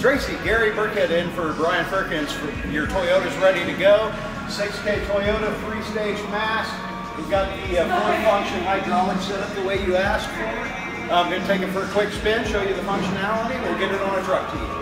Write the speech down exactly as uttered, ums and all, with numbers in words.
Tracy, Gary Burkhead in for Brian Firkins. Your Toyota's ready to go. six K Toyota, three-stage mast. We've got the uh, fully function hydraulics set up the way you asked for. I'm going to take it for a quick spin, show you the functionality, we'll get it on a truck to you.